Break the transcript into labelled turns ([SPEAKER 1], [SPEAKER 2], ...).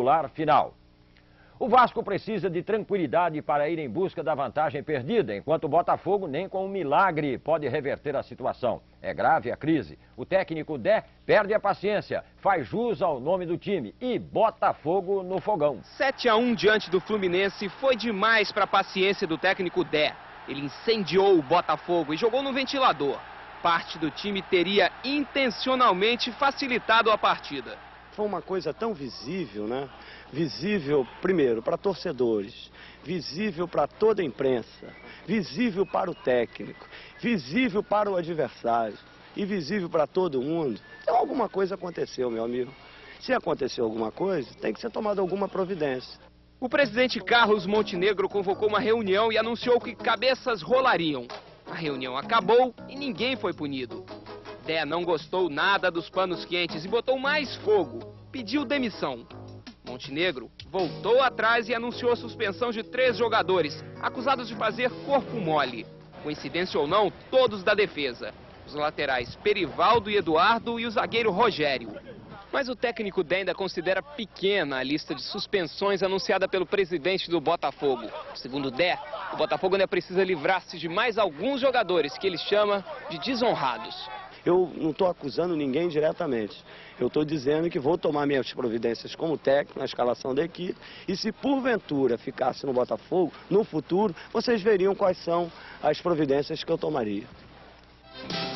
[SPEAKER 1] quadrangular final. O Vasco precisa de tranquilidade para ir em busca da vantagem perdida, enquanto o Botafogo nem com um milagre pode reverter a situação. É grave a crise. O técnico Dé perde a paciência, faz jus ao nome do time e Botafogo no fogão.
[SPEAKER 2] 7-1 diante do Fluminense foi demais para a paciência do técnico Dé. Ele incendiou o Botafogo e jogou no ventilador. Parte do time teria intencionalmente facilitado a partida.
[SPEAKER 3] Foi uma coisa tão visível, né? Visível, primeiro, para torcedores, visível para toda a imprensa, visível para o técnico, visível para o adversário e visível para todo mundo. Então alguma coisa aconteceu, meu amigo. Se aconteceu alguma coisa, tem que ser tomada alguma providência.
[SPEAKER 2] O presidente Carlos Montenegro convocou uma reunião e anunciou que cabeças rolariam. A reunião acabou e ninguém foi punido. Dé não gostou nada dos panos quentes e botou mais fogo. Pediu demissão. Montenegro voltou atrás e anunciou a suspensão de 3 jogadores, acusados de fazer corpo mole. Coincidência ou não, todos da defesa. Os laterais Perivaldo e Eduardo e o zagueiro Rogério. Mas o técnico Dé ainda considera pequena a lista de suspensões anunciada pelo presidente do Botafogo. Segundo Dé, o Botafogo ainda precisa livrar-se de mais alguns jogadores que ele chama de desonrados.
[SPEAKER 3] Eu não estou acusando ninguém diretamente. Eu estou dizendo que vou tomar minhas providências como técnico na escalação da equipe. E se porventura ficasse no Botafogo, no futuro, vocês veriam quais são as providências que eu tomaria.